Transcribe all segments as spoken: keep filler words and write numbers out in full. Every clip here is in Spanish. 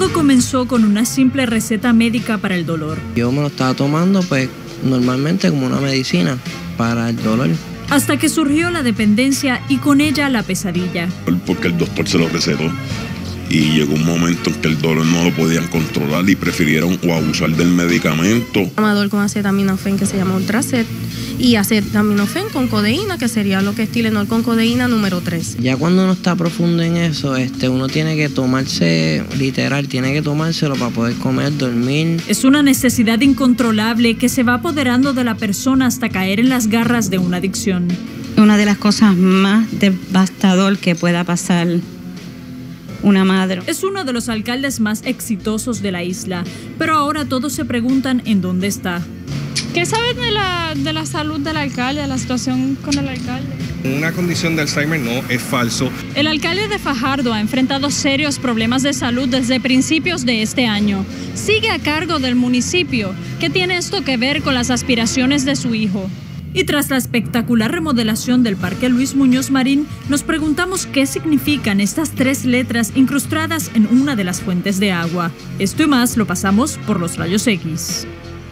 Todo comenzó con una simple receta médica para el dolor. Yo me lo estaba tomando pues normalmente como una medicina para el dolor. Hasta que surgió la dependencia y con ella la pesadilla. Porque el doctor se lo recetó y llegó un momento en que el dolor no lo podían controlar y prefirieron o abusar del medicamento. Amador con acetaminofén, que se llama Ultracet, y acetaminofén con codeína, que sería lo que es Tylenol con codeína número tres. Ya cuando uno está profundo en eso, este, uno tiene que tomarse, literal, tiene que tomárselo para poder comer, dormir. Es una necesidad incontrolable que se va apoderando de la persona hasta caer en las garras de una adicción. Una de las cosas más devastadoras que pueda pasar una madre. Es uno de los alcaldes más exitosos de la isla, pero ahora todos se preguntan en dónde está. ¿Qué sabes de la, de la salud del alcalde, de la situación con el alcalde? Una condición de Alzheimer no, es falso. El alcalde de Fajardo ha enfrentado serios problemas de salud desde principios de este año. Sigue a cargo del municipio. ¿Ququé tiene esto que ver con las aspiraciones de su hijo? Y tras la espectacular remodelación del Parque Luis Muñoz Marín, nos preguntamos qué significan estas tres letras incrustadas en una de las fuentes de agua. Esto y más lo pasamos por los rayos X.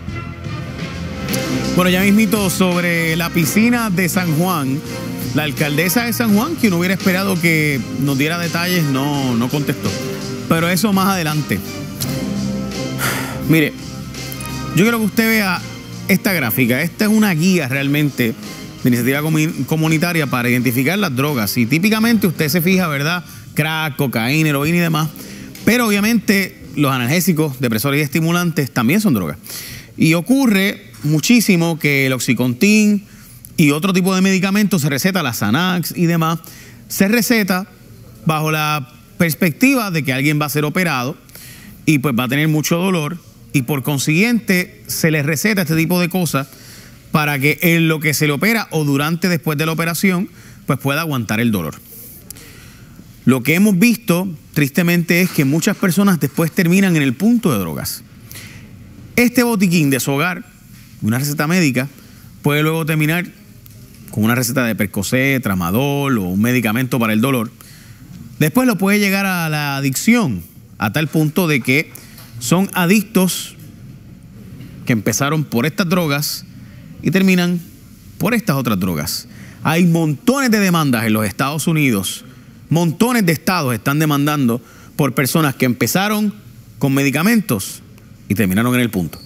Bueno, ya mismito sobre la piscina de San Juan. La alcaldesa de San Juan, que uno hubiera esperado que nos diera detalles, no, no contestó. Pero eso más adelante. Mire, yo quiero que usted vea esta gráfica. Esta es una guía realmente de iniciativa comunitaria para identificar las drogas. Y típicamente usted se fija, ¿verdad? Crack, cocaína, heroína y demás. Pero obviamente los analgésicos, depresores y estimulantes también son drogas. Y ocurre muchísimo que el Oxycontin y otro tipo de medicamentos se receta, la Xanax y demás, se receta bajo la perspectiva de que alguien va a ser operado y pues va a tener mucho dolor y por consiguiente se le receta este tipo de cosas para que en lo que se le opera o durante después de la operación pues pueda aguantar el dolor. Lo que hemos visto tristemente es que muchas personas después terminan en el punto de drogas. Este botiquín de su hogar, una receta médica, puede luego terminar con una receta de Percocet, Tramadol o un medicamento para el dolor. Después lo puede llegar a la adicción, a tal punto de que son adictos que empezaron por estas drogas y terminan por estas otras drogas. Hay montones de demandas en los Estados Unidos, montones de estados están demandando por personas que empezaron con medicamentos y terminaron en el punto.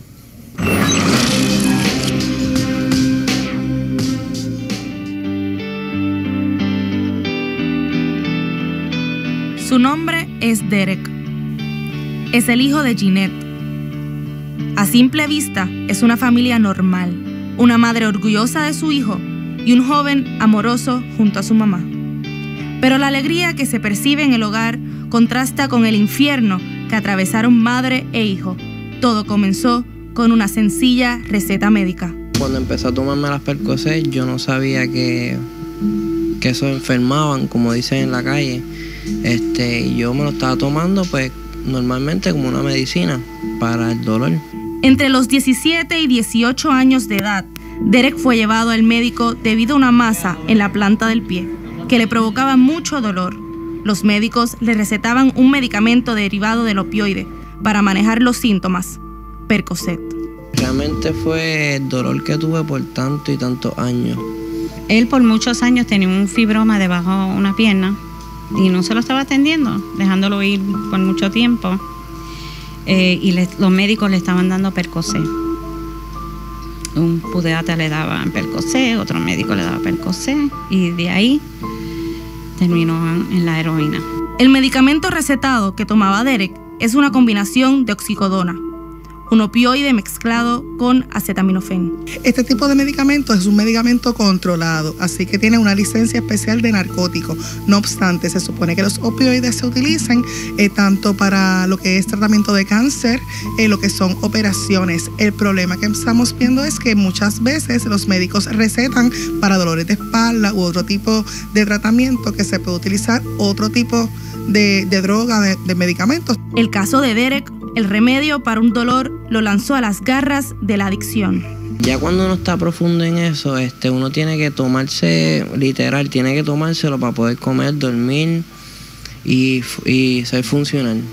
Su nombre es Derek. Es el hijo de Jeanette. A simple vista, es una familia normal, una madre orgullosa de su hijo y un joven amoroso junto a su mamá. Pero la alegría que se percibe en el hogar contrasta con el infierno que atravesaron madre e hijo. Todo comenzó con una sencilla receta médica. Cuando empecé a tomarme las Percocet, yo no sabía que, que eso enfermaban, como dicen en la calle. Este, y yo me lo estaba tomando pues normalmente como una medicina para el dolor. Entre los diecisiete y dieciocho años de edad, Derek fue llevado al médico debido a una masa en la planta del pie que le provocaba mucho dolor. Los médicos le recetaban un medicamento derivado del opioide para manejar los síntomas, Percocet. Realmente fue el dolor que tuve por tanto y tantos años. Él por muchos años tenía un fibroma debajo de una pierna y no se lo estaba atendiendo, dejándolo ir por mucho tiempo. Eh, y le, los médicos le estaban dando Percocet. Un pediatra le daba Percocet, otro médico le daba Percocet y de ahí terminó en la heroína. El medicamento recetado que tomaba Derek es una combinación de oxicodona, un opioide mezclado con acetaminofén. Este tipo de medicamento es un medicamento controlado, así que tiene una licencia especial de narcótico. No obstante, se supone que los opioides se utilizan eh, tanto para lo que es tratamiento de cáncer, eh, lo que son operaciones. El problema que estamos viendo es que muchas veces los médicos recetan para dolores de espalda u otro tipo de tratamiento que se puede utilizar otro tipo de, de droga, de, de medicamentos. El caso de Derek, el remedio para un dolor lo lanzó a las garras de la adicción. Ya cuando uno está profundo en eso, este, uno tiene que tomarse, literal, tiene que tomárselo para poder comer, dormir y, y ser funcional.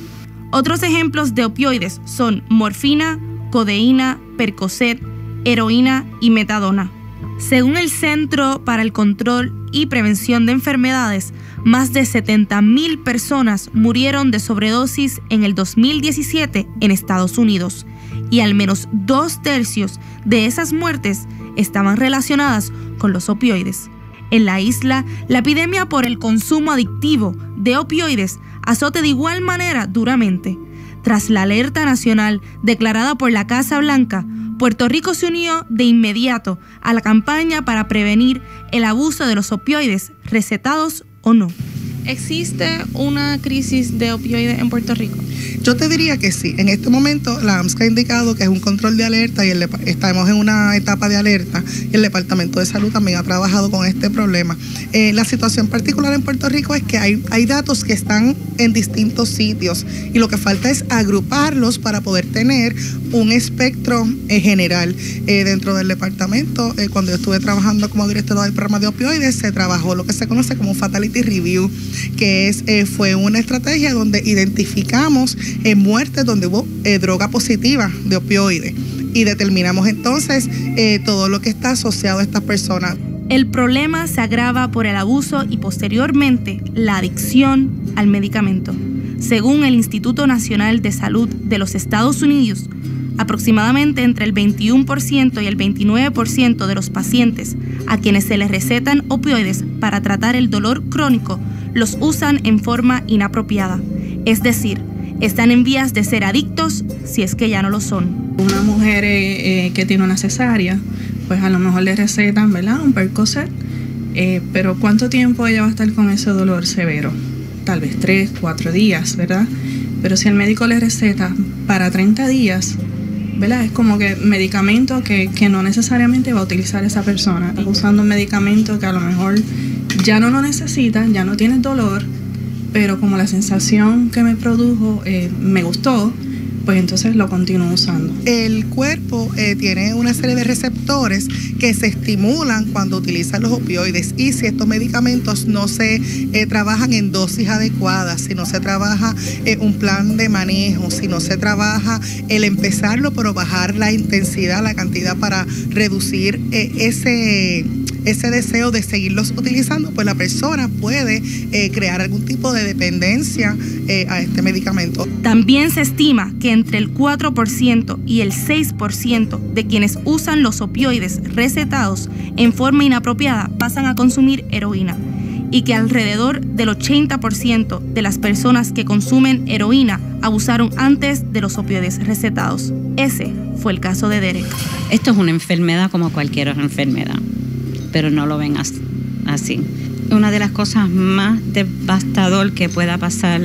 Otros ejemplos de opioides son morfina, codeína, Percocet, heroína y metadona. Según el Centro para el Control y Prevención de Enfermedades, más de setenta mil personas murieron de sobredosis en el dos mil diecisiete en Estados Unidos, y al menos dos tercios de esas muertes estaban relacionadas con los opioides. En la isla, la epidemia por el consumo adictivo de opioides azota de igual manera duramente. Tras la alerta nacional declarada por la Casa Blanca, Puerto Rico se unió de inmediato a la campaña para prevenir el abuso de los opioides, recetados o no. ¿Existe una crisis de opioides en Puerto Rico? Yo te diría que sí. En este momento la A M S C ha indicado que es un control de alerta y el, estamos en una etapa de alerta y el Departamento de Salud también ha trabajado con este problema. Eh, la situación particular en Puerto Rico es que hay, hay datos que están en distintos sitios y lo que falta es agruparlos para poder tener un espectro eh, general. Eh, dentro del departamento, eh, cuando yo estuve trabajando como directora del programa de opioides, se trabajó lo que se conoce como Fatality Review, que es, eh, fue una estrategia donde identificamos eh, muertes donde hubo eh, droga positiva de opioides y determinamos entonces eh, todo lo que está asociado a estas personas. El problema se agrava por el abuso y posteriormente la adicción al medicamento. Según el Instituto Nacional de Salud de los Estados Unidos, aproximadamente entre el veintiuno por ciento y el veintinueve por ciento de los pacientes a quienes se les recetan opioides para tratar el dolor crónico los usan en forma inapropiada, es decir, están en vías de ser adictos si es que ya no lo son. Una mujer eh, eh, que tiene una cesárea, pues a lo mejor le recetan, ¿verdad?, un Percocet, eh, pero ¿cuánto tiempo ella va a estar con ese dolor severo? Tal vez tres, cuatro días, ¿verdad? Pero si el médico le receta para treinta días, ¿verdad? Es como que medicamento que, que no necesariamente va a utilizar esa persona. Está usando un medicamento que a lo mejor ya no lo necesita, ya no tiene dolor, pero como la sensación que me produjo eh, me gustó, pues entonces lo continúo usando. El cuerpo eh, tiene una serie de receptores que se estimulan cuando utilizan los opioides, y si estos medicamentos no se eh, trabajan en dosis adecuadas, si no se trabaja eh, un plan de manejo, si no se trabaja el empezarlo pero bajar la intensidad, la cantidad para reducir eh, ese... ese deseo de seguirlos utilizando, pues la persona puede eh, crear algún tipo de dependencia eh, a este medicamento. También se estima que entre el cuatro por ciento y el seis por ciento de quienes usan los opioides recetados en forma inapropiada pasan a consumir heroína, y que alrededor del ochenta por ciento de las personas que consumen heroína abusaron antes de los opioides recetados. Ese fue el caso de Derek. Esto es una enfermedad como cualquier otra enfermedad, pero no lo ven así. Una de las cosas más devastadoras que pueda pasar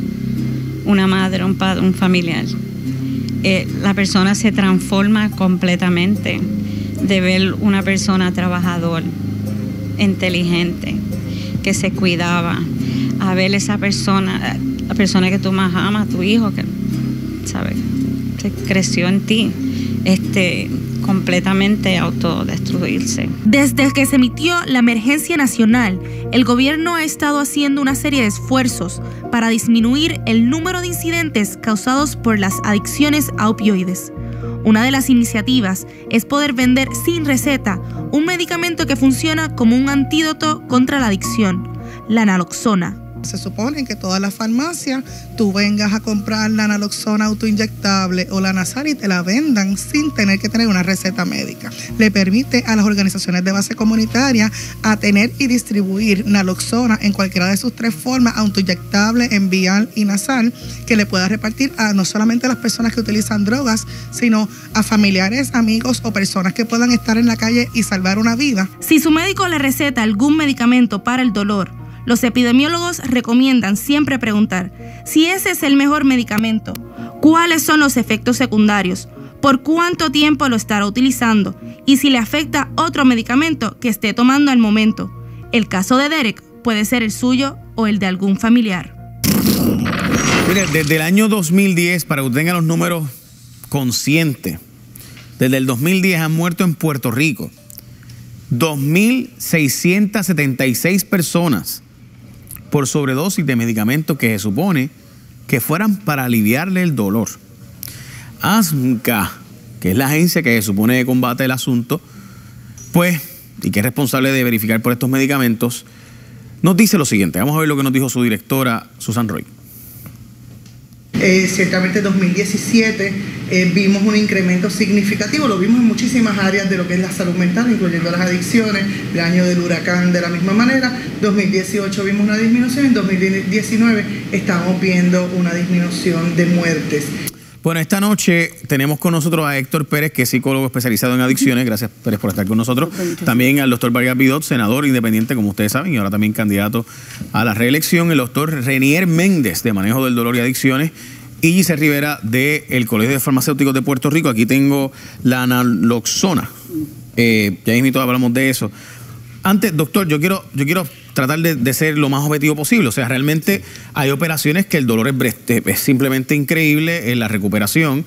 una madre, un padre, un familiar, eh, la persona se transforma completamente de ver una persona trabajadora, inteligente, que se cuidaba, a ver esa persona, la persona que tú más amas, tu hijo, que, ¿sabes?, que creció en ti, este... completamente autodestruirse. Desde que se emitió la emergencia nacional, el gobierno ha estado haciendo una serie de esfuerzos para disminuir el número de incidentes causados por las adicciones a opioides. Una de las iniciativas es poder vender sin receta un medicamento que funciona como un antídoto contra la adicción, la naloxona. Se supone que todas las farmacias tú vengas a comprar la naloxona autoinyectable o la nasal y te la vendan sin tener que tener una receta médica. Le permite a las organizaciones de base comunitaria a tener y distribuir naloxona en cualquiera de sus tres formas, autoinyectable, en vial y nasal, que le pueda repartir a no solamente a las personas que utilizan drogas, sino a familiares, amigos o personas que puedan estar en la calle y salvar una vida. Si su médico le receta algún medicamento para el dolor, los epidemiólogos recomiendan siempre preguntar si ese es el mejor medicamento, cuáles son los efectos secundarios, por cuánto tiempo lo estará utilizando y si le afecta otro medicamento que esté tomando al momento. El caso de Derek puede ser el suyo o el de algún familiar. Mire, desde el año dos mil diez, para que usted tenga los números conscientes, desde el dos mil diez han muerto en Puerto Rico dos mil seiscientas setenta y seis personas por sobredosis de medicamentos que se supone que fueran para aliviarle el dolor. ASMCA, que es la agencia que se supone que combate el asunto, pues, y que es responsable de verificar por estos medicamentos, nos dice lo siguiente. Vamos a ver lo que nos dijo su directora, Susan Roy. Eh, ciertamente en dos mil diecisiete eh, vimos un incremento significativo, lo vimos en muchísimas áreas de lo que es la salud mental, incluyendo las adicciones, el año del huracán de la misma manera. dos mil dieciocho vimos una disminución, en dos mil diecinueve estamos viendo una disminución de muertes. Bueno, esta noche tenemos con nosotros a Héctor Pérez, que es psicólogo especializado en adicciones. Gracias, Pérez, por estar con nosotros. También al doctor Vargas Vidot, senador independiente, como ustedes saben, y ahora también candidato a la reelección. El doctor Renier Méndez, de manejo del dolor y adicciones. Y Giselle Rivera, del Colegio de Farmacéuticos de Puerto Rico. Aquí tengo la naloxona. Eh, ya mismo hablamos de eso. Antes, doctor, yo quiero, yo quiero tratar de, de ser lo más objetivo posible. O sea, realmente hay operaciones que el dolor es, es simplemente increíble en la recuperación.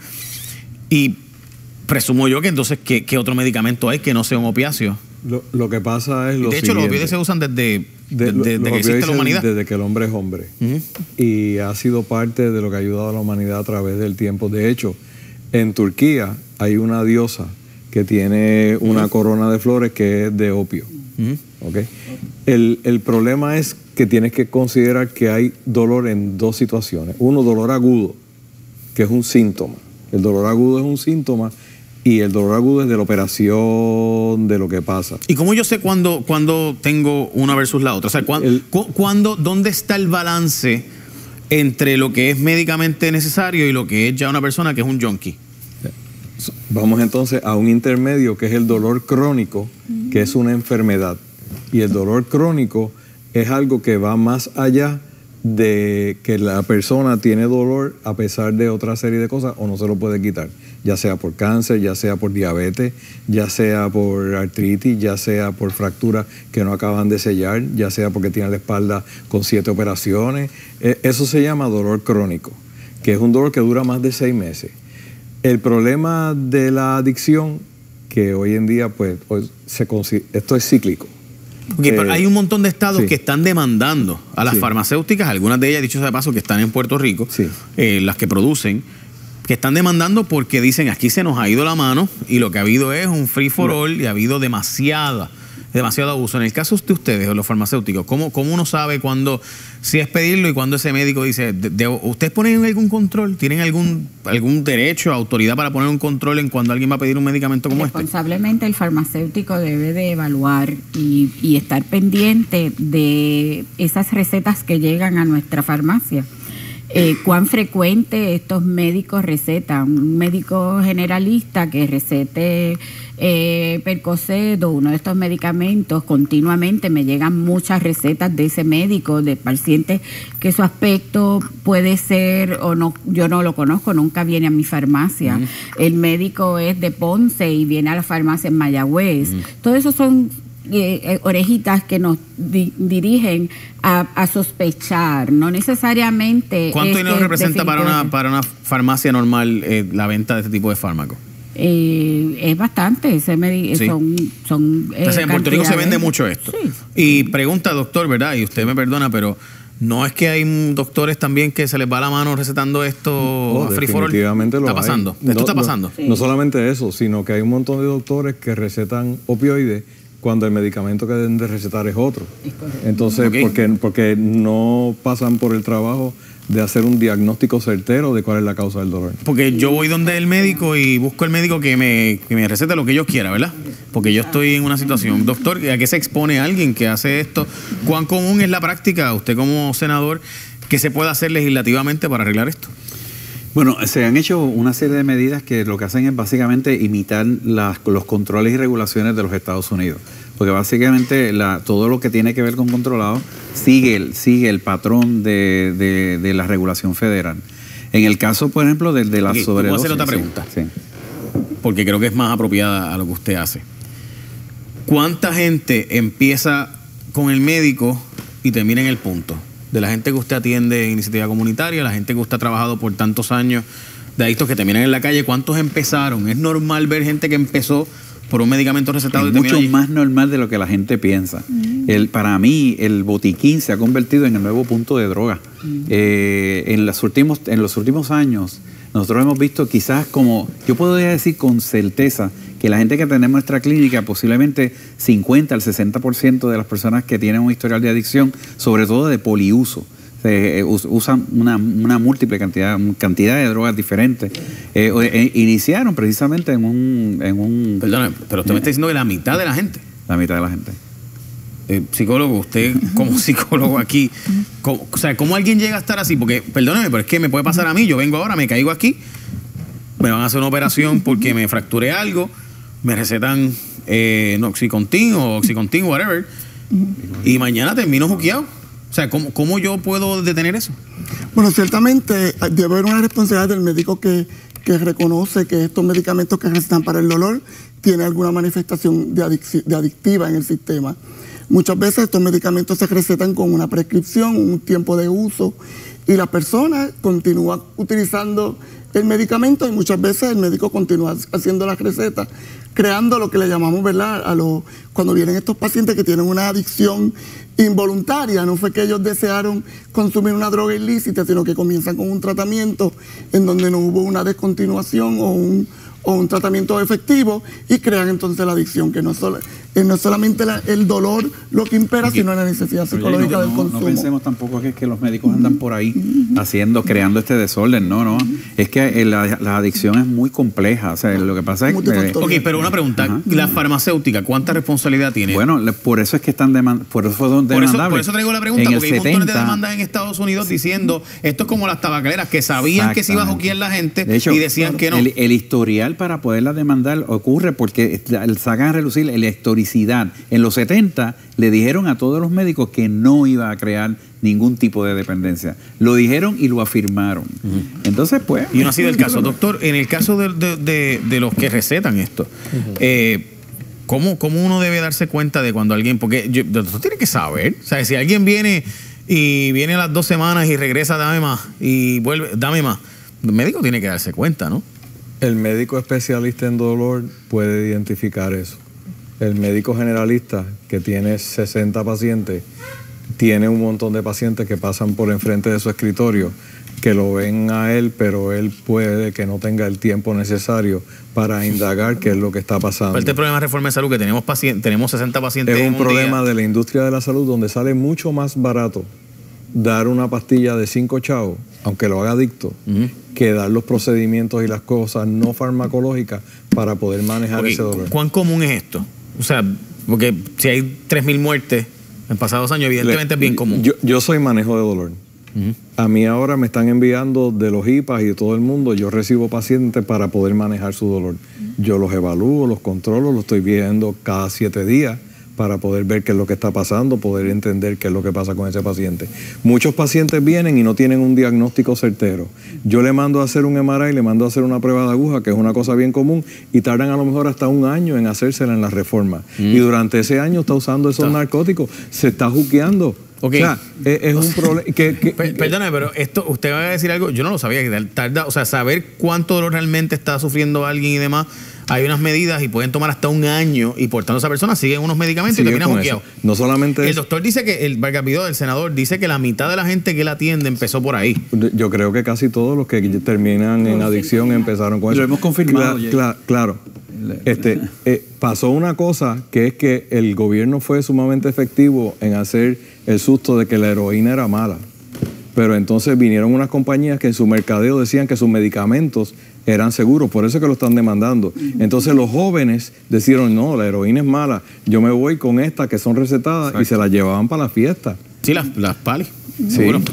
Y presumo yo que entonces, ¿qué, qué otro medicamento hay que no sea un opiáceo? Lo, lo que pasa es lo De hecho, siguiente. los opioides se usan desde, de, desde, desde que existe la humanidad. Desde que el hombre es hombre. Uh-huh. Y ha sido parte de lo que ha ayudado a la humanidad a través del tiempo. De hecho, en Turquía hay una diosa que tiene una uh-huh. corona de flores que es de opio. Uh-huh. ¿Okay? El, el problema es que tienes que considerar que hay dolor en dos situaciones. Uno, dolor agudo, que es un síntoma. El dolor agudo es un síntoma y el dolor agudo es de la operación, de lo que pasa. ¿Y cómo yo sé cuándo, cuándo tengo una versus la otra? O sea, ¿cuándo, el, cu cuándo, ¿dónde está el balance entre lo que es médicamente necesario y lo que es ya una persona que es un junkie? Vamos entonces a un intermedio que es el dolor crónico, que es una enfermedad. Y el dolor crónico es algo que va más allá de que la persona tiene dolor a pesar de otra serie de cosas o no se lo puede quitar, ya sea por cáncer, ya sea por diabetes, ya sea por artritis, ya sea por fracturas que no acaban de sellar, ya sea porque tiene la espalda con siete operaciones. Eso se llama dolor crónico, que es un dolor que dura más de seis meses. El problema de la adicción, que hoy en día, pues, hoy se esto es cíclico. Okay, eh, pero hay un montón de estados sí. que están demandando a las sí. farmacéuticas, algunas de ellas, dicho sea de paso, que están en Puerto Rico, sí. eh, las que producen, que están demandando porque dicen aquí se nos ha ido la mano y lo que ha habido es un free for all y ha habido demasiada, demasiado abuso. En el caso de ustedes, de los farmacéuticos, ¿cómo, cómo uno sabe cuándo si es pedirlo y cuándo ese médico dice, de, de, ¿ustedes ponen algún control? ¿Tienen algún, algún derecho, autoridad para poner un control en cuando alguien va a pedir un medicamento como este? Responsablemente el farmacéutico debe de evaluar y, y estar pendiente de esas recetas que llegan a nuestra farmacia. Eh, cuán frecuente estos médicos recetan. Un médico generalista que recete eh, Percocet o uno de estos medicamentos, continuamente me llegan muchas recetas de ese médico, de pacientes que su aspecto puede ser, o no, yo no lo conozco, nunca viene a mi farmacia. Uh-huh. El médico es de Ponce y viene a la farmacia en Mayagüez. Uh-huh. Todo eso son Eh, eh, orejitas que nos di dirigen a, a sospechar, no necesariamente. ¿Cuánto dinero representa para una, para una farmacia normal eh, la venta de este tipo de fármacos? Eh, es bastante, ese sí. son, son eh, Entonces, en Puerto Rico se vende mucho esto. Sí. Y pregunta, doctor, ¿verdad? Y usted me perdona, pero ¿no es que hay doctores también que se les va la mano recetando esto oh, a free for all? Definitivamente lo ¿Está pasando? hay. ¿Esto no, está pasando? No, no solamente eso, sino que hay un montón de doctores que recetan opioides cuando el medicamento que deben de recetar es otro. Entonces, okay. porque, porque no pasan por el trabajo de hacer un diagnóstico certero de cuál es la causa del dolor. Porque yo voy donde el médico y busco el médico que me, que me recete lo que yo quiera, ¿verdad? Porque yo estoy en una situación. Doctor, ¿a qué se expone alguien que hace esto? ¿Cuán común es la práctica, usted como senador, que se puede hacer legislativamente para arreglar esto? Bueno, se han hecho una serie de medidas que lo que hacen es básicamente imitar las, los controles y regulaciones de los Estados Unidos. Porque básicamente la, todo lo que tiene que ver con controlado sigue el, sigue el patrón de, de, de la regulación federal. En el caso, por ejemplo, de, de la okay, sobredosis. Voy a hacer otra pregunta, sí, sí. porque creo que es más apropiada a lo que usted hace. ¿Cuánta gente empieza con el médico y termina en el punto? De la gente que usted atiende en iniciativa comunitaria, la gente que usted ha trabajado por tantos años, de adictos que terminan en la calle, ¿cuántos empezaron? ¿Es normal ver gente que empezó por un medicamento recetado. Es mucho más normal de lo que la gente piensa. Mm. El, para mí, el botiquín se ha convertido en el nuevo punto de droga. Mm. Eh, en, los últimos, en los últimos años, nosotros hemos visto quizás como, yo podría decir con certeza, que la gente que tenemos en nuestra clínica, posiblemente cincuenta al sesenta por ciento de las personas que tienen un historial de adicción, sobre todo de poliuso, eh, usan una, una múltiple cantidad, cantidad de drogas diferentes, eh, eh, iniciaron precisamente en un... En un Perdón, pero usted me está diciendo que la mitad de la gente... La mitad de la gente. Eh, psicólogo, usted como psicólogo aquí, ¿cómo, o sea, ¿cómo alguien llega a estar así? Porque, perdóneme, pero es que me puede pasar a mí, yo vengo ahora, me caigo aquí, me van a hacer una operación porque me fracturé algo, me recetan eh, no, Oxycontin o Oxycontin, whatever, y mañana termino juqueado. O sea, ¿cómo, ¿cómo yo puedo detener eso? Bueno, ciertamente debe haber una responsabilidad del médico que, que reconoce que estos medicamentos que recetan para el dolor tienen alguna manifestación de, adic de adictiva en el sistema. Muchas veces estos medicamentos se recetan con una prescripción, un tiempo de uso, y la persona continúa utilizando el medicamento y muchas veces el médico continúa haciendo las recetas, creando lo que le llamamos, ¿verdad? A los, cuando vienen estos pacientes que tienen una adicción involuntaria, no fue que ellos desearon consumir una droga ilícita, sino que comienzan con un tratamiento en donde no hubo una descontinuación o un, o un tratamiento efectivo y crean entonces la adicción, que no, solo, eh, no es solamente la, el dolor lo que impera, okay, sino la necesidad psicológica no, del no, consumo. No pensemos tampoco que, que los médicos andan por ahí haciendo, creando este desorden, no, no. Es que la, la adicción es muy compleja, o sea, lo que pasa es que... Ok, pero una pregunta, ajá, la farmacéutica, ¿cuánta responsabilidad tiene? Bueno, por eso es que están demandando, por eso fue donde por eso, por eso traigo la pregunta, en porque hay setenta, montones de demandas en Estados Unidos diciendo, esto es como las tabacaleras, que sabían que se iba a juquear la gente de hecho, y decían claro, que no. El, el historial para poderla demandar ocurre porque sacan a relucir la historicidad. En los setenta le dijeron a todos los médicos que no iba a crear ningún tipo de dependencia. Lo dijeron y lo afirmaron. Uh-huh. Entonces, pues... Y no ha sido el caso. Doctor, en el caso de, de, de, de los que recetan esto, uh-huh, eh, ¿cómo, ¿cómo uno debe darse cuenta de cuando alguien... Porque yo, doctor tiene que saber. O sea, si alguien viene y viene a las dos semanas y regresa, dame más, y vuelve, dame más, el médico tiene que darse cuenta, ¿no? El médico especialista en dolor puede identificar eso. El médico generalista, que tiene sesenta pacientes, tiene un montón de pacientes que pasan por enfrente de su escritorio, que lo ven a él, pero él puede que no tenga el tiempo necesario para indagar qué es lo que está pasando. Este problema de reforma de salud, que tenemos, pacientes, tenemos sesenta pacientes es un, en un problema día. De la industria de la salud, donde sale mucho más barato dar una pastilla de cinco chavos, aunque lo haga adicto, uh-huh, que dar los procedimientos y las cosas no farmacológicas para poder manejar okay, ese dolor. ¿Cuán común es esto? O sea, porque si hay tres mil muertes en pasados años, evidentemente Le, es bien común. Yo, yo soy manejo de dolor. Uh-huh. A mí ahora me están enviando de los I P A S y de todo el mundo, yo recibo pacientes para poder manejar su dolor. Uh-huh. Yo los evalúo, los controlo, los estoy viendo cada siete días para poder ver qué es lo que está pasando, poder entender qué es lo que pasa con ese paciente. Muchos pacientes vienen y no tienen un diagnóstico certero. Yo le mando a hacer un M R I, le mando a hacer una prueba de aguja, que es una cosa bien común, y tardan a lo mejor hasta un año en hacérsela en la reforma. Mm. Y durante ese año está usando esos está. narcóticos, se está juqueando. Okay. O sea, es, es un problema. Que, que, Perdóname, pero esto, usted va a decir algo, yo no lo sabía, que tarda, o sea, saber cuánto dolor realmente está sufriendo alguien y demás. Hay unas medidas y pueden tomar hasta un año y por tanto esa persona sigue unos medicamentos sigue y termina juqueado. No solamente el eso. doctor dice que, el Vargas Vidó, el senador, dice que la mitad de la gente que él atiende empezó por ahí. Yo creo que casi todos los que terminan en adicción empezaron con eso. Lo hemos confirmado. Cla cla claro. Este, eh, pasó una cosa que es que el gobierno fue sumamente efectivo en hacer el susto de que la heroína era mala. Pero entonces vinieron unas compañías que en su mercadeo decían que sus medicamentos eran seguros, por eso es que lo están demandando. Entonces los jóvenes decían, no, la heroína es mala, yo me voy con estas que son recetadas. Exacto. Y se las llevaban para la fiesta. Sí, las, las palis. Sí. Seguro.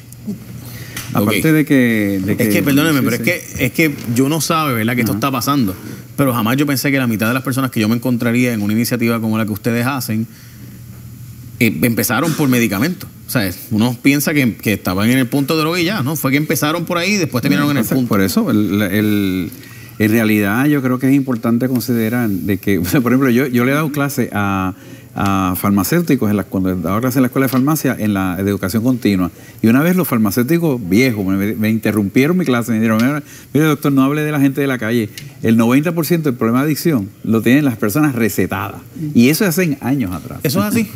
Aparte okay. de, que, de que... Es que, perdóneme, sí, pero sí. es que es que yo no sabe, ¿verdad?, que uh-huh. esto está pasando. Pero jamás yo pensé que la mitad de las personas que yo me encontraría en una iniciativa como la que ustedes hacen eh, empezaron por medicamentos. O sea, uno piensa que, que estaban en el punto de droga y ya, ¿no? Fue que empezaron por ahí y después terminaron en el punto. Por eso, el, el, en realidad yo creo que es importante considerar de que, por ejemplo, yo, yo le he dado clase a, a farmacéuticos en la, cuando daba clases en la escuela de farmacia en la de educación continua. Y una vez los farmacéuticos viejos me, me interrumpieron mi clase y me dijeron, mire, mire doctor, no hable de la gente de la calle. El noventa por ciento del problema de adicción lo tienen las personas recetadas. Y eso hace años atrás. ¿Eso es así?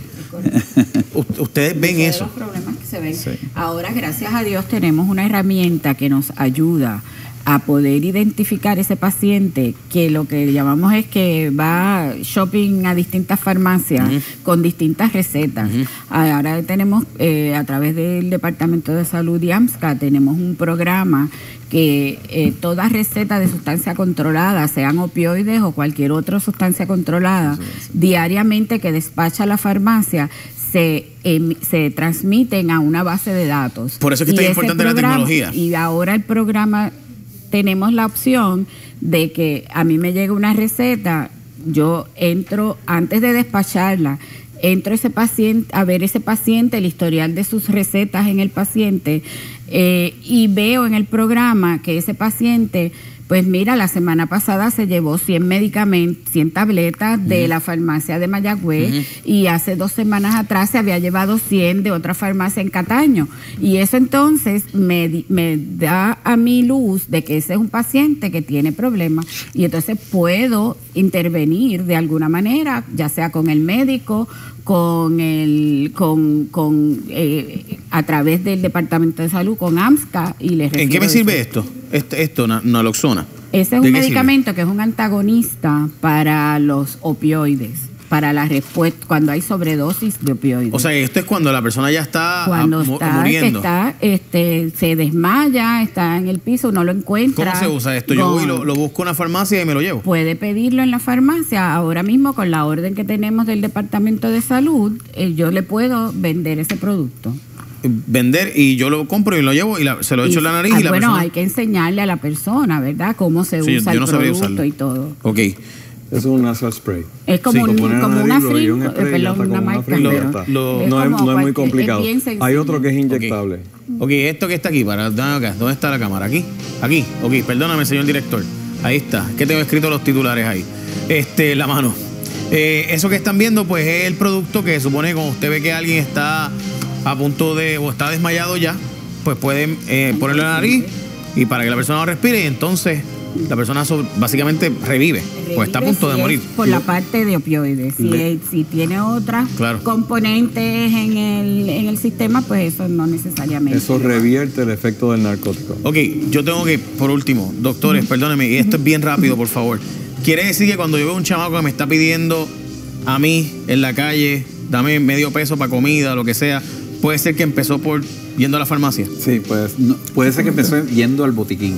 Ustedes ven eso. Los problemas que se ven. Sí. Ahora, gracias a Dios, tenemos una herramienta que nos ayuda a poder identificar ese paciente que lo que llamamos es que va shopping a distintas farmacias uh-huh. con distintas recetas. Uh-huh. Ahora tenemos, eh, a través del Departamento de Salud y AMSCA, tenemos un programa que eh, toda receta de sustancia controlada, sean opioides o cualquier otra sustancia controlada, sí, sí. diariamente que despacha la farmacia, se, eh, se transmiten a una base de datos. Por eso es que está importante la tecnología. Y ahora el programa, tenemos la opción de que a mí me llega una receta, yo entro, antes de despacharla, entro ese paciente, a ver ese paciente, el historial de sus recetas en el paciente, eh, y veo en el programa que ese paciente, pues mira, la semana pasada se llevó cien medicamentos, cien tabletas de uh-huh. la farmacia de Mayagüez uh-huh. y hace dos semanas atrás se había llevado cien de otra farmacia en Cataño. Y eso entonces me, me da a mí luz de que ese es un paciente que tiene problemas y entonces puedo intervenir de alguna manera, ya sea con el médico, con el con, con eh, a través del Departamento de Salud, con AMSCA y les ¿En qué me sirve esto? Esto, esto naloxona. Ese es un medicamento sirve? que es un antagonista para los opioides, para la respuesta cuando hay sobredosis de opioides. O sea, esto es cuando la persona ya está cuando a, está, muriendo. Está, este, se desmaya, está en el piso, no lo encuentra. ¿Cómo se usa esto? Yo voy y lo, lo busco en una farmacia y me lo llevo. Puede pedirlo en la farmacia. Ahora mismo, con la orden que tenemos del Departamento de Salud, eh, yo le puedo vender ese producto. Vender y yo lo compro y lo llevo y la, se lo echo y, en la nariz ah, y la bueno, persona... hay que enseñarle a la persona, ¿verdad? Cómo se sí, usa yo no el producto y todo. Ok. Es un nasal spray. Es como, sí, un, como, como una fría, un perdón, una marca. Lo, lo, es no, es, no es muy complicado. Es Hay otro que es inyectable. Ok, okay, esto que está aquí, para acá, ¿dónde está la cámara? Aquí, aquí. Ok, perdóname, señor director. Ahí está. ¿Qué tengo escrito los titulares ahí? Este, la mano. Eh, eso que están viendo, pues es el producto que supone cuando usted ve que alguien está a punto de, o está desmayado ya, pues pueden eh, ponerle la nariz y para que la persona no respire y entonces la persona básicamente revive, revive pues está a punto si de morir. Por la parte de opioides. Si, es, si tiene otras claro. componentes en el, en el sistema, pues eso no necesariamente. Eso revierte el efecto del narcótico. Ok, yo tengo que, por último, doctores, uh-huh. perdónenme, y esto es bien rápido, por favor. Quiere decir que cuando yo veo un chamaco que me está pidiendo a mí en la calle, dame medio peso para comida, lo que sea, puede ser que empezó por yendo a la farmacia. Sí, pues, no, puede ser que empezó yendo al botiquín.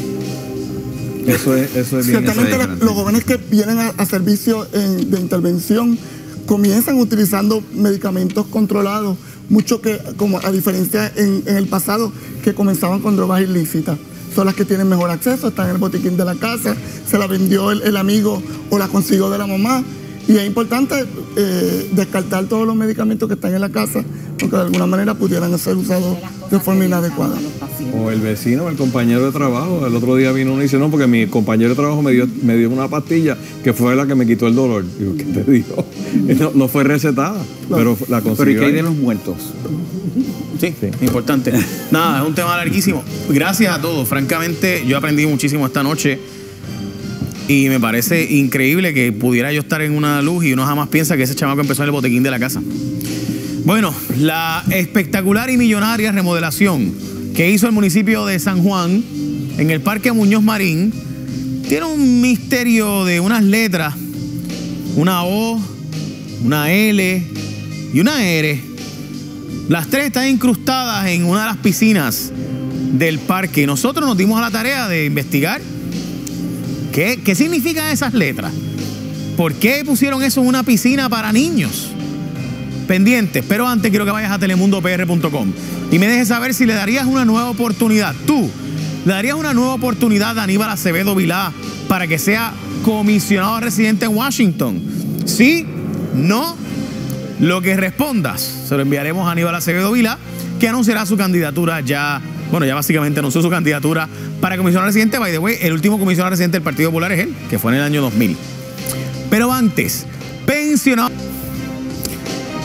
Eso es, eso es bien. Ciertamente la, los jóvenes que vienen a, a servicio en, de intervención comienzan utilizando medicamentos controlados, mucho que, como a diferencia en, en el pasado, que comenzaban con drogas ilícitas. Son las que tienen mejor acceso, están en el botiquín de la casa, se la vendió el, el amigo o la consiguió de la mamá. Y es importante eh, descartar todos los medicamentos que están en la casa, porque de alguna manera pudieran ser usados de forma inadecuada. O el vecino o el compañero de trabajo. El otro día vino uno y dice, no, porque mi compañero de trabajo me dio, me dio una pastilla que fue la que me quitó el dolor. Digo, ¿qué te digo? No, no fue recetada, no. pero la consiguió. Pero ¿y qué hay de los muertos? Sí, sí, importante. Nada, es un tema larguísimo. Gracias a todos. Francamente, yo aprendí muchísimo esta noche. Y me parece increíble que pudiera yo estar en una luz y uno jamás piensa que ese chamaco empezó en el botiquín de la casa. Bueno, la espectacular y millonaria remodelación que hizo el municipio de San Juan en el Parque Muñoz Marín tiene un misterio de unas letras, una O, una L y una R. Las tres están incrustadas en una de las piscinas del parque. Nosotros nos dimos a la tarea de investigar ¿Qué, ¿Qué significan esas letras? ¿Por qué pusieron eso en una piscina para niños? Pendientes, pero antes quiero que vayas a telemundo p r punto com y me dejes saber si le darías una nueva oportunidad. Tú, ¿le darías una nueva oportunidad a Aníbal Acevedo Vilá para que sea comisionado residente en Washington? ¿Sí? ¿No? Lo que respondas, se lo enviaremos a Aníbal Acevedo Vilá, que anunciará su candidatura ya... Bueno, ya básicamente anunció su candidatura para comisionado residente. By the way, el último comisionado residente del Partido Popular es él, que fue en el año dos mil. Pero antes, pensionado...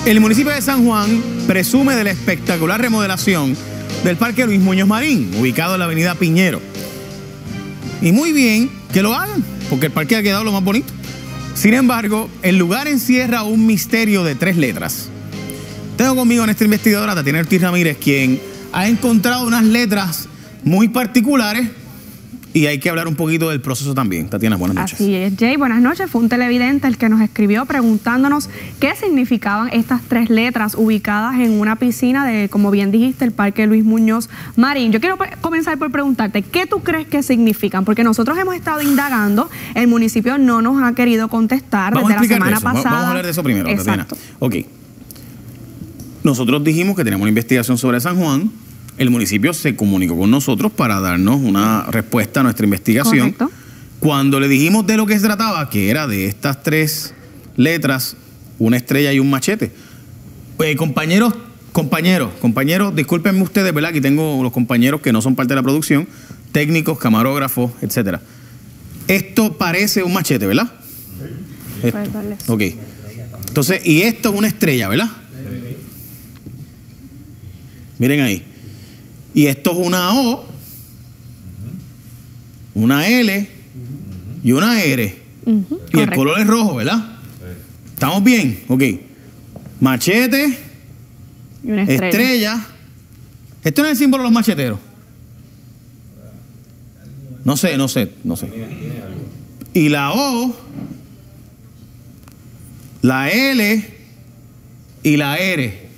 El municipio de San Juan presume de la espectacular remodelación del Parque Luis Muñoz Marín, ubicado en la avenida Piñero. Y muy bien que lo hagan, porque el parque ha quedado lo más bonito. Sin embargo, el lugar encierra un misterio de tres letras. Tengo conmigo a nuestra investigadora Tatiana Ortiz Ramírez, quien ha encontrado unas letras muy particulares y hay que hablar un poquito del proceso también. Tatiana, buenas noches. Así es, Jay, buenas noches. Fue un televidente el que nos escribió preguntándonos qué significaban estas tres letras ubicadas en una piscina de, como bien dijiste, el Parque Luis Muñoz Marín. Yo quiero comenzar por preguntarte, ¿qué tú crees que significan? Porque nosotros hemos estado indagando, el municipio no nos ha querido contestar vamos desde la semana eso. pasada. Vamos a hablar de eso primero, Exacto. Tatiana. Ok. Nosotros dijimos que tenemos una investigación sobre San Juan. El municipio se comunicó con nosotros para darnos una respuesta a nuestra investigación. Correcto. Cuando le dijimos de lo que se trataba, que era de estas tres letras, una estrella y un machete. Eh, compañeros, compañeros, compañeros, discúlpenme ustedes, ¿verdad? Aquí tengo los compañeros que no son parte de la producción, técnicos, camarógrafos, etcétera. Esto parece un machete, ¿verdad? Sí. Esto. Ok. Entonces, y esto es una estrella, ¿verdad? Miren ahí. Y esto es una O, una L y una R. Uh-huh, y correcto. el color es rojo, ¿verdad? ¿Estamos bien? Ok. Machete, Y una estrella. estrella. Esto no es el símbolo de los macheteros. No sé, no sé, no sé. Y la O, la L y la R.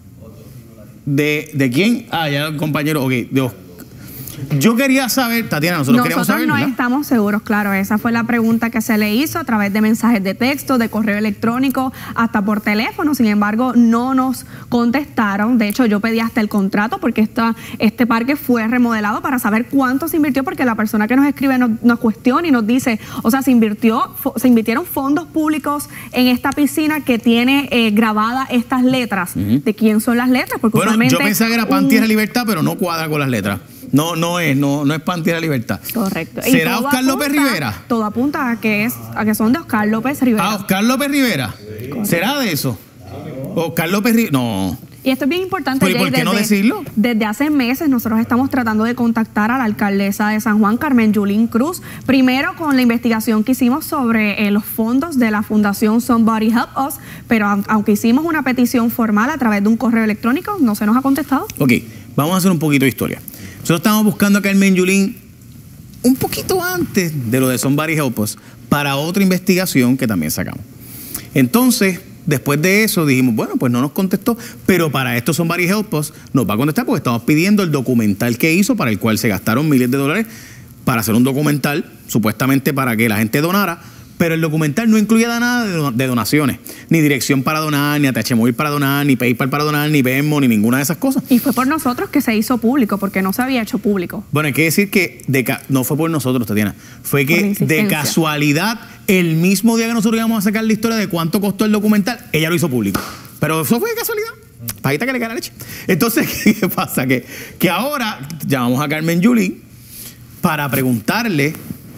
¿De, ¿De quién? Ah, ya el compañero, ok. De Os- Yo quería saber, Tatiana, nosotros, queríamos Nosotros saber, no ¿verdad? estamos seguros, claro. Esa fue la pregunta que se le hizo a través de mensajes de texto, de correo electrónico, hasta por teléfono. Sin embargo, no nos contestaron. De hecho, yo pedí hasta el contrato porque esta, este parque fue remodelado para saber cuánto se invirtió, porque la persona que nos escribe nos, nos cuestiona y nos dice, o sea, se invirtió, fo- se invirtieron fondos públicos en esta piscina que tiene eh, grabadas estas letras. Ujú. ¿De quién son las letras? Porque Bueno, usualmente yo pensaba que era Pan un- Tierra Libertad, pero no cuadra con las letras. No, no es, no, no es Pan Tierra Libertad. Correcto. Y ¿Será todo Oscar López apunta- Rivera? Todo apunta a que es a que son de Oscar López Rivera. Ah, Oscar López Rivera. ¿Será de eso? Oscar López Rivera. No. Y esto es bien importante. Pero ¿y Jay, por qué no desde- decirlo? Desde hace meses nosotros estamos tratando de contactar a la alcaldesa de San Juan, Carmen Yulín Cruz, primero con la investigación que hicimos sobre eh, los fondos de la Fundación Somebody Help Us, pero aun- aunque hicimos una petición formal a través de un correo electrónico, no se nos ha contestado. Ok, vamos a hacer un poquito de historia. Nosotros estamos buscando a Carmen Yulín un poquito antes de lo de Somebody Help Us para otra investigación que también sacamos. Entonces, después de eso dijimos, bueno, pues no nos contestó, pero para esto Somebody Help Us nos va a contestar porque estamos pidiendo el documental que hizo, para el cual se gastaron miles de dólares para hacer un documental, supuestamente para que la gente donara, pero el documental no incluía nada de don- de donaciones, ni dirección para donar, ni A T H Móvil para donar, ni PayPal para donar, ni Venmo, ni ninguna de esas cosas. Y fue por nosotros que se hizo público, porque no se había hecho público. Bueno, hay que decir que de ca- no fue por nosotros, Tatiana. Fue Por la que de insistencia. casualidad, el mismo día que nosotros íbamos a sacar la historia de cuánto costó el documental, ella lo hizo público. Pero eso fue de casualidad. Pajita que le cae la leche. Entonces, ¿qué pasa? Que, que ahora llamamos a Carmen Yulín para preguntarle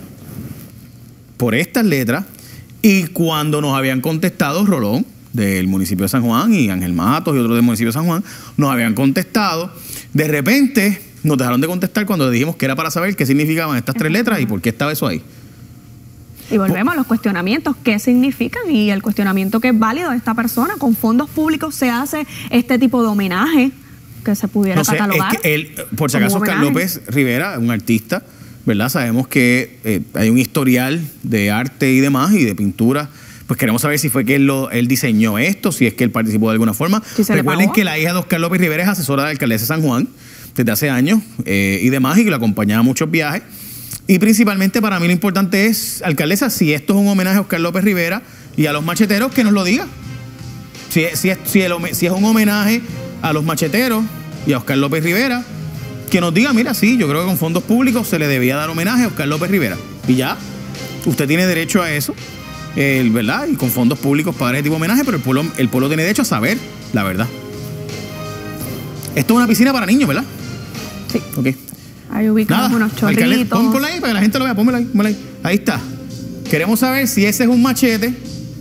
por estas letras, y cuando nos habían contestado Rolón, del municipio de San Juan, y Ángel Matos y otros del municipio de San Juan, nos habían contestado, de repente nos dejaron de contestar cuando le dijimos que era para saber qué significaban estas tres letras y por qué estaba eso ahí. Y volvemos a los cuestionamientos, ¿qué significan? Y el cuestionamiento que es válido de esta persona, con fondos públicos se hace este tipo de homenaje que se pudiera No sé, catalogar. es que él, por si como acaso, Oscar homenaje. López Rivera, un artista, ¿verdad? Sabemos que eh, hay un historial de arte y demás y de pintura. Pues queremos saber si fue que él, lo, él diseñó esto, si es que él participó de alguna forma. Si se le Recuerden pagó. que la hija de Oscar López Rivera es asesora de la alcaldesa de San Juan desde hace años eh, y demás, y que la acompañaba a muchos viajes. Y principalmente para mí lo importante es, alcaldesa, si esto es un homenaje a Oscar López Rivera y a los macheteros, que nos lo diga. Si, si, es, si, el home- si es un homenaje a los macheteros y a Oscar López Rivera, que nos diga, mira, sí, yo creo que con fondos públicos se le debía dar homenaje a Oscar López Rivera. Y ya, usted tiene derecho a eso, eh, ¿verdad? Y con fondos públicos para ese tipo de homenaje, pero el pueblo, el pueblo tiene derecho a saber la verdad. Esto es una piscina para niños, ¿verdad? Sí. Ok. Ahí ubicamos unos Alcalde, chorritos. pon- ponla ahí para que la gente lo vea, pónmela ahí, pónmela ahí. Ahí está. Queremos saber si ese es un machete,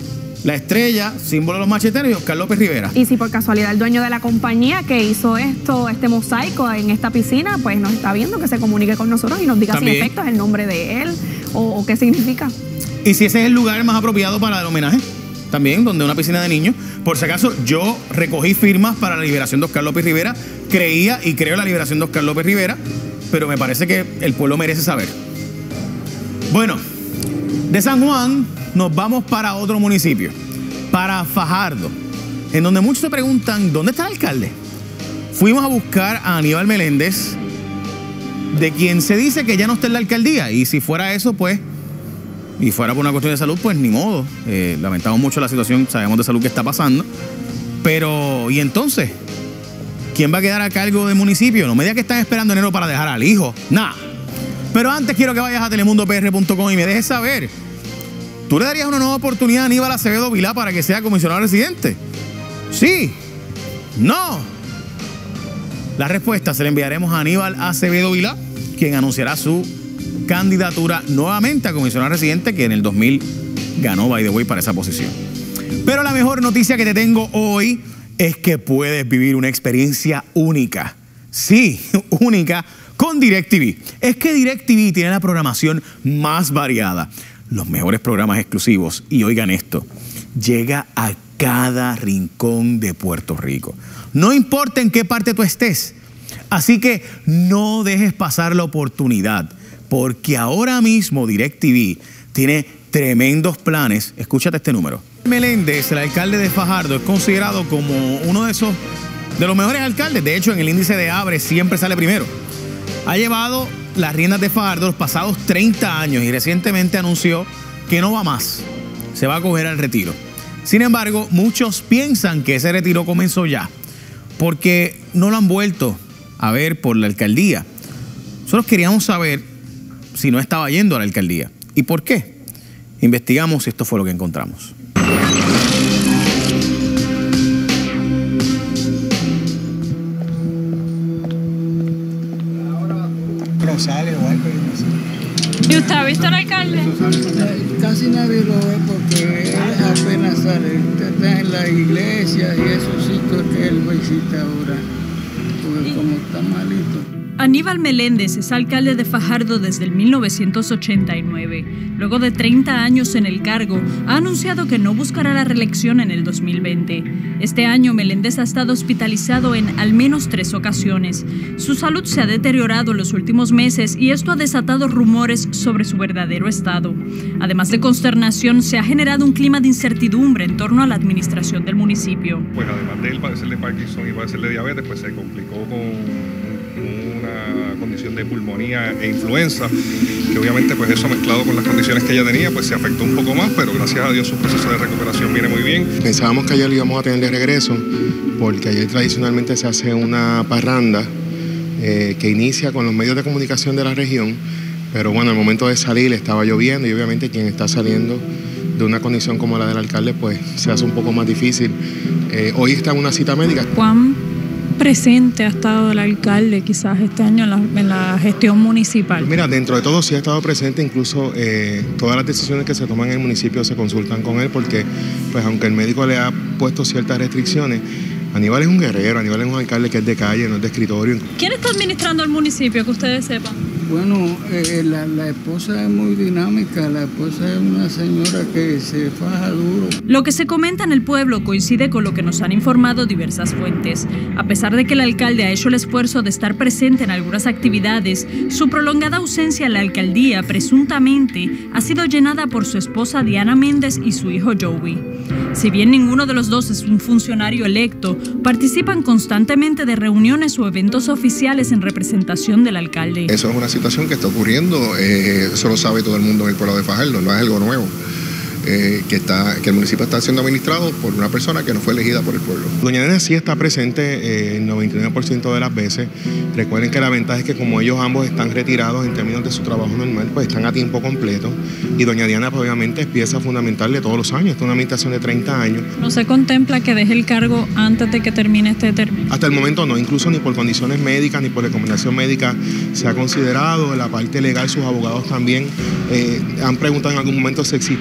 La Estrella, símbolo de los macheteros, y Oscar López Rivera. Y si por casualidad el dueño de la compañía que hizo esto, este mosaico en esta piscina, pues nos está viendo, que se comunique con nosotros y nos diga También. si en efecto es el nombre de él o, o qué significa. Y si ese es el lugar más apropiado para el homenaje, también, donde una piscina de niños. Por si acaso, yo recogí firmas para la liberación de Oscar López Rivera, creía y creo en la liberación de Oscar López Rivera, pero me parece que el pueblo merece saber. Bueno, de San Juan nos vamos para otro municipio, para Fajardo, en donde muchos se preguntan, ¿dónde está el alcalde? Fuimos a buscar a Aníbal Meléndez, de quien se dice que ya no está en la alcaldía, y si fuera eso, pues, y fuera por una cuestión de salud, pues ni modo. Eh, lamentamos mucho la situación, sabemos de salud que está pasando, pero, ¿y entonces? ¿Quién va a quedar a cargo del municipio? No me digas que están esperando enero para dejar al hijo, nada. Pero antes quiero que vayas a telemundo p r punto com y me dejes saber, ¿tú le darías una nueva oportunidad a Aníbal Acevedo Vilá para que sea comisionado residente? ¿Sí? ¿No? La respuesta se la enviaremos a Aníbal Acevedo Vilá, quien anunciará su candidatura nuevamente a comisionado residente, que en el dos mil ganó, by the way, para esa posición. Pero la mejor noticia que te tengo hoy es que puedes vivir una experiencia única. Sí, única, con DirecTV. Es que DirecTV tiene la programación más variada, los mejores programas exclusivos, y oigan esto, llega a cada rincón de Puerto Rico. No importa en qué parte tú estés. Así que no dejes pasar la oportunidad, porque ahora mismo DirecTV tiene tremendos planes. Escúchate este número. Meléndez, el alcalde de Fajardo, es considerado como uno de esos, de los mejores alcaldes. De hecho, en el índice de Abre siempre sale primero. Ha llevado las riendas de Fajardo los pasados treinta años y recientemente anunció que no va más. Se va a coger al retiro. Sin embargo, muchos piensan que ese retiro comenzó ya, porque no lo han vuelto a ver por la alcaldía. Nosotros queríamos saber si no estaba yendo a la alcaldía. ¿Y por qué? Investigamos y esto fue lo que encontramos. Rosales o algo. ¿Y usted ha visto al alcalde? Casi nadie lo ve porque él apenas sale. Está en la iglesia y esos sitios que él visita ahora. Porque como está malito. Aníbal Meléndez es alcalde de Fajardo desde el mil novecientos ochenta y nueve. Luego de treinta años en el cargo, ha anunciado que no buscará la reelección en el dos mil veinte. Este año, Meléndez ha estado hospitalizado en al menos tres ocasiones. Su salud se ha deteriorado en los últimos meses y esto ha desatado rumores sobre su verdadero estado. Además de consternación, se ha generado un clima de incertidumbre en torno a la administración del municipio. Pues además de él padecer de Parkinson y padecer de diabetes, pues se complicó con una condición de pulmonía e influenza, que obviamente pues eso mezclado con las condiciones que ella tenía, pues se afectó un poco más, pero gracias a Dios su proceso de recuperación viene muy bien. Pensábamos que ayer lo íbamos a tener de regreso, porque ayer tradicionalmente se hace una parranda eh, que inicia con los medios de comunicación de la región, pero bueno, al momento de salir estaba lloviendo y obviamente quien está saliendo de una condición como la del alcalde, pues se hace un poco más difícil. Eh, hoy está en una cita médica. ¿Cuán presente ha estado el alcalde quizás este año en la, en la gestión municipal? Mira, dentro de todo sí ha estado presente, incluso eh, todas las decisiones que se toman en el municipio se consultan con él, porque pues aunque el médico le ha puesto ciertas restricciones, Aníbal es un guerrero, Aníbal es un alcalde que es de calle, no es de escritorio. ¿Quién está administrando el municipio, que ustedes sepan? Bueno, eh, la, la esposa es muy dinámica, la esposa es una señora que se faja duro. Lo que se comenta en el pueblo coincide con lo que nos han informado diversas fuentes. A pesar de que el alcalde ha hecho el esfuerzo de estar presente en algunas actividades, su prolongada ausencia en la alcaldía presuntamente ha sido llenada por su esposa Diana Méndez y su hijo Joey. Si bien ninguno de los dos es un funcionario electo, participan constantemente de reuniones o eventos oficiales en representación del alcalde. Eso es una situación que está ocurriendo, eh, eso lo sabe todo el mundo en el pueblo de Fajardo, no es algo nuevo. Eh, que, está, que el municipio está siendo administrado por una persona que no fue elegida por el pueblo. Doña Nena sí está presente eh, el noventa y nueve por ciento de las veces. Recuerden que la ventaja es que como ellos ambos están retirados en términos de su trabajo normal, pues están a tiempo completo. Y doña Diana pues, obviamente es pieza fundamental de todos los años. Esta es una administración de treinta años. ¿No se contempla que deje el cargo antes de que termine este término? Hasta el momento no, incluso ni por condiciones médicas, ni por recomendación médica se ha considerado. La parte legal, sus abogados también eh, han preguntado en algún momento si existiera esa posibilidad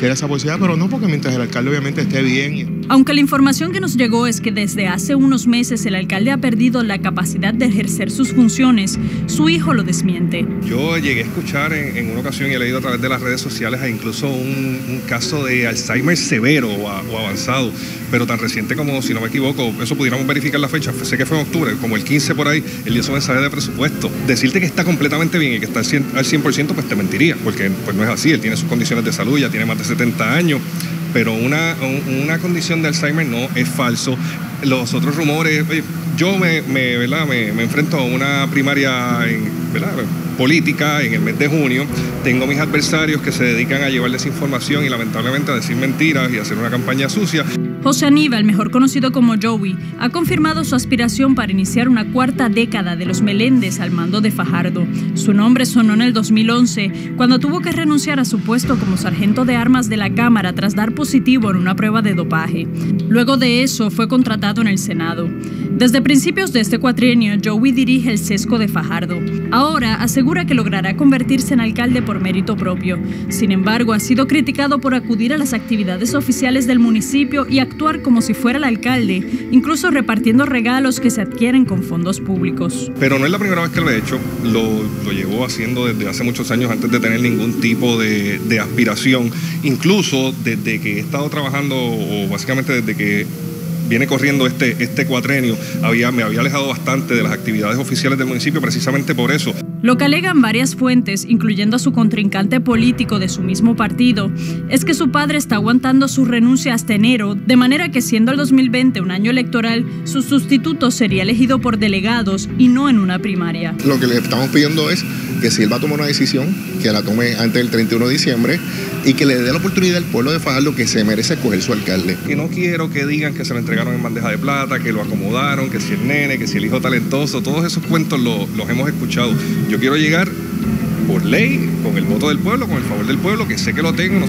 ciudad, pero no porque mientras el alcalde obviamente esté bien. Aunque la información que nos llegó es que desde hace unos meses el alcalde ha perdido la capacidad de ejercer sus funciones, su hijo lo desmiente. Yo llegué a escuchar en, en una ocasión y he leído a través de las redes sociales a incluso un, un caso de Alzheimer severo o, a, o avanzado, pero tan reciente como, si no me equivoco, eso pudiéramos verificar la fecha, sé que fue en octubre, como el quince por ahí, él dio su mensaje de presupuesto. Decirte que está completamente bien y que está al cien, al cien por ciento, pues te mentiría, porque pues no es así, él tiene sus condiciones de salud, ya tiene más de setenta años, pero una, una condición de Alzheimer no es falso. Los otros rumores, oye, yo me, me, ¿verdad? Me, me enfrento a una primaria en, ¿verdad? política en el mes de junio, tengo mis adversarios que se dedican a llevar desinformación y lamentablemente a decir mentiras y a hacer una campaña sucia. José Aníbal, mejor conocido como Joey, ha confirmado su aspiración para iniciar una cuarta década de los Meléndez al mando de Fajardo. Su nombre sonó en el dos mil once, cuando tuvo que renunciar a su puesto como sargento de armas de la Cámara tras dar positivo en una prueba de dopaje. Luego de eso, fue contratado en el Senado. Desde principios de este cuatrienio, Joey dirige el sesco de Fajardo. Ahora asegura que logrará convertirse en alcalde por mérito propio. Sin embargo, ha sido criticado por acudir a las actividades oficiales del municipio y actuar como si fuera el alcalde, incluso repartiendo regalos que se adquieren con fondos públicos. Pero no es la primera vez que lo he hecho, lo, lo llevo haciendo desde hace muchos años antes de tener ningún tipo de, de aspiración, incluso desde que he estado trabajando, o básicamente desde que viene corriendo este, este cuatrenio, había, me había alejado bastante de las actividades oficiales del municipio precisamente por eso. Lo que alegan varias fuentes, incluyendo a su contrincante político de su mismo partido, es que su padre está aguantando su renuncia hasta enero, de manera que siendo el dos mil veinte un año electoral, su sustituto sería elegido por delegados y no en una primaria. Lo que le estamos pidiendo es que si él va a tomar una decisión, que la tome antes del treinta y uno de diciembre y que le dé la oportunidad al pueblo de Fajardo que se merece escoger su alcalde. Y no quiero que digan que se lo entregaron en bandeja de plata, que lo acomodaron, que si el nene, que si el hijo talentoso, todos esos cuentos lo, los hemos escuchado. Yo quiero llegar por ley, con el voto del pueblo, con el favor del pueblo, que sé que lo tengo.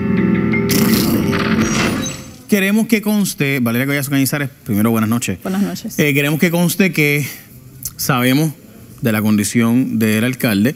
Queremos que conste, Valeria Collazo Cañizares, primero buenas noches. Buenas noches. Eh, queremos que conste que sabemos de la condición del alcalde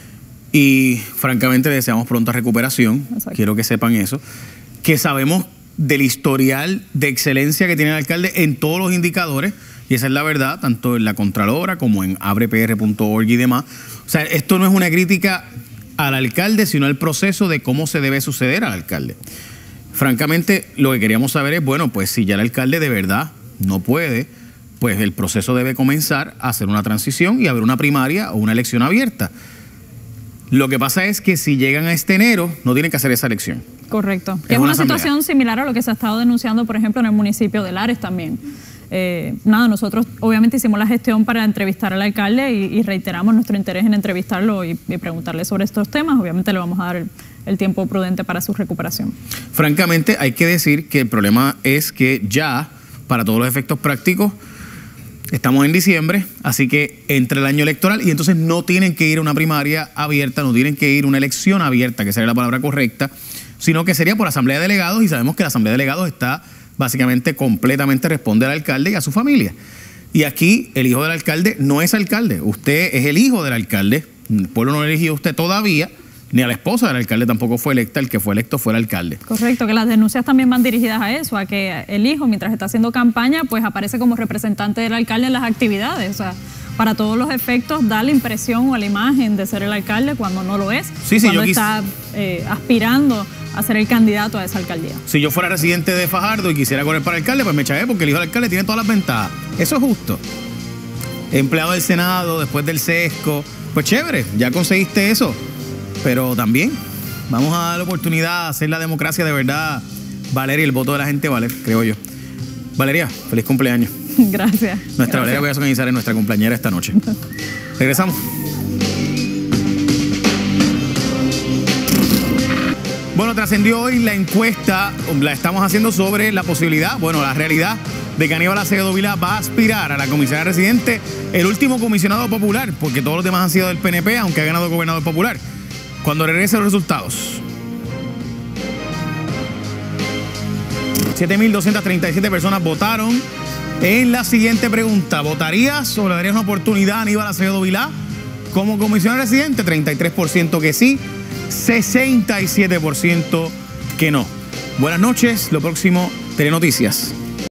y francamente le deseamos pronta recuperación. Exacto. Quiero que sepan eso. Que sabemos del historial de excelencia que tiene el alcalde en todos los indicadores, y esa es la verdad, tanto en la Contralora como en abre p r punto org y demás. O sea, esto no es una crítica al alcalde, sino al proceso de cómo se debe suceder al alcalde. Francamente, lo que queríamos saber es, bueno, pues si ya el alcalde de verdad no puede, pues el proceso debe comenzar a hacer una transición y haber una primaria o una elección abierta. Lo que pasa es que si llegan a este enero, no tienen que hacer esa elección. Correcto. Es Es una una asamblea. situación similar a lo que se ha estado denunciando, por ejemplo, en el municipio de Lares también. Eh, nada, nosotros obviamente hicimos la gestión para entrevistar al alcalde y, y reiteramos nuestro interés en entrevistarlo y, y preguntarle sobre estos temas. Obviamente le vamos a dar el, el tiempo prudente para su recuperación. Francamente, hay que decir que el problema es que ya, para todos los efectos prácticos, estamos en diciembre, así que entra el año electoral y entonces no tienen que ir a una primaria abierta, no tienen que ir a una elección abierta, que sería la palabra correcta, sino que sería por asamblea de delegados, y sabemos que la asamblea de delegados está básicamente completamente responde al alcalde y a su familia. Y aquí el hijo del alcalde no es alcalde, usted es el hijo del alcalde, el pueblo no eligió a usted todavía, ni a la esposa del alcalde tampoco fue electa, el que fue electo fue el alcalde. Correcto, que las denuncias también van dirigidas a eso, a que el hijo, mientras está haciendo campaña, pues aparece como representante del alcalde en las actividades. O sea, para todos los efectos da la impresión o la imagen de ser el alcalde cuando no lo es, Sí, sí, cuando yo está eh, aspirando a ser el candidato a esa alcaldía. Si yo fuera residente de Fajardo y quisiera correr para alcalde, pues me echaría porque el hijo del alcalde tiene todas las ventajas. Eso es justo. Empleado del Senado, después del sesco, pues chévere, ya conseguiste eso. Pero también vamos a dar la oportunidad a hacer la democracia de verdad. Valeria, el voto de la gente vale, creo yo. Valeria, feliz cumpleaños. Gracias. Nuestra Gracias. Valeria voy a organizar en nuestra cumpleañera esta noche. Regresamos. Bueno, trascendió hoy la encuesta, la estamos haciendo sobre la posibilidad, bueno, la realidad de que Aníbal Acevedo Vilá va a aspirar a la comisaría residente, el último comisionado popular, porque todos los demás han sido del P N P, aunque ha ganado gobernador popular. Cuando regresen los resultados. siete mil doscientas treinta y siete personas votaron en la siguiente pregunta. ¿Votarías o le darías una oportunidad a Aníbal Acevedo Vilá como comisionado residente? treinta y tres por ciento que sí, sesenta y siete por ciento que no. Buenas noches, lo próximo, Telenoticias.